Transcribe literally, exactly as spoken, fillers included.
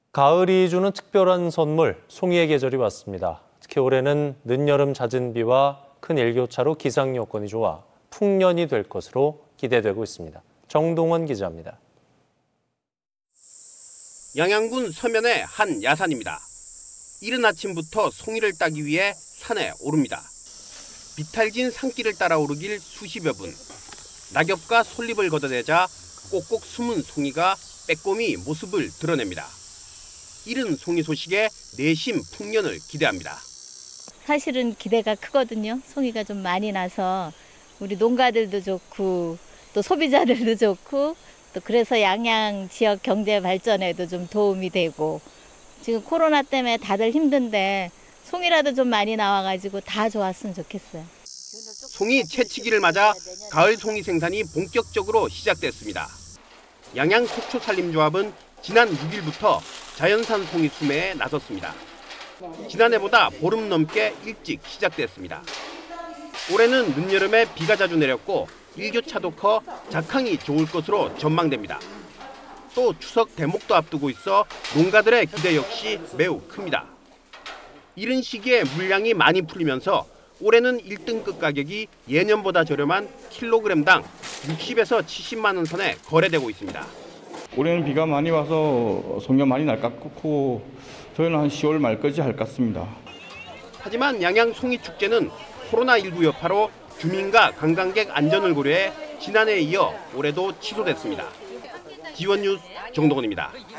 가을이 주는 특별한 선물, 송이의 계절이 왔습니다. 특히 올해는 늦여름 잦은 비와 큰 일교차로 기상 여건이 좋아 풍년이 될 것으로 기대되고 있습니다. 정동원 기자입니다. 양양군 서면의 한 야산입니다. 이른 아침부터 송이를 따기 위해 산에 오릅니다. 비탈진 산길을 따라 오르길 수십여 분. 낙엽과 솔잎을 걷어내자 꼭꼭 숨은 송이가 빼꼼히 모습을 드러냅니다. 이른 송이 소식에 내심 풍년을 기대합니다. 사실은 기대가 크거든요. 송이가 좀 많이 나서 우리 농가들도 좋고 또 소비자들도 좋고 또 그래서 양양 지역 경제 발전에도 좀 도움이 되고 지금 코로나 때문에 다들 힘든데 송이라도 좀 많이 나와가지고 다 좋았으면 좋겠어요. 송이 채취기를 맞아 가을 송이 생산이 본격적으로 시작됐습니다. 양양 속초산림조합은 지난 육 일부터 자연산 송이 수매에 나섰습니다. 지난해보다 보름 넘게 일찍 시작됐습니다. 올해는 늦여름에 비가 자주 내렸고 일교차도 커 작황이 좋을 것으로 전망됩니다. 또 추석 대목도 앞두고 있어 농가들의 기대 역시 매우 큽니다. 이른 시기에 물량이 많이 풀리면서 올해는 일 등급 가격이 예년보다 저렴한 킬로그램당 육십에서 칠십만 원 선에 거래되고 있습니다. 올해는 비가 많이 와서 송이가 많이 날 것 같고 저희는 한 시월 말까지 할 것 같습니다. 하지만 양양 송이 축제는 코로나십구 여파로 주민과 관광객 안전을 고려해 지난해에 이어 올해도 취소됐습니다. 지원 뉴스 정동원입니다.